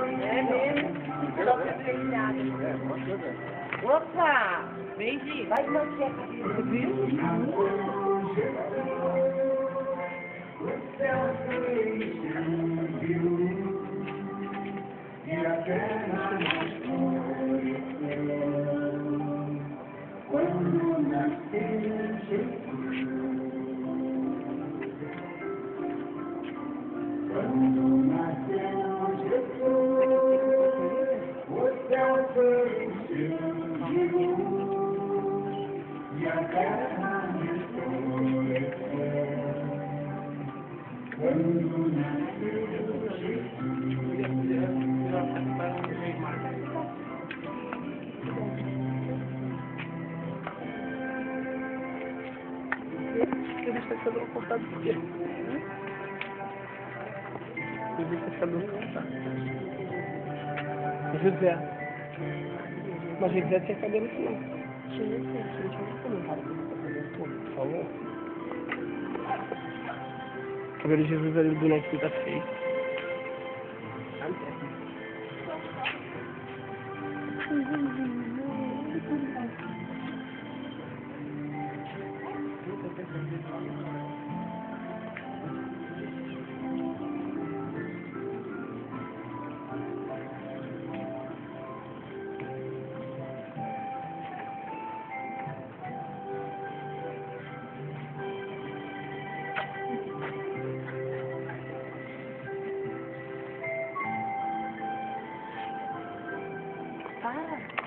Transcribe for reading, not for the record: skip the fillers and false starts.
É mesmo. Opa! Beijinho. Vai manter a cabeça, viu? Quando nasceu Jesus, quando nasceu Jesus, o céu foi enchido e a terra resplandeceu. Quando nasceu Jesus. Eu vi esse cabelo cortado por quê? Eu vi esse cabelo cortado. José. Mas José tinha cabelo assim, não. Tinha comentário que ele cabelo todo, por favor. O cabelo de Jesus ali do bonequinho tá feio. Para!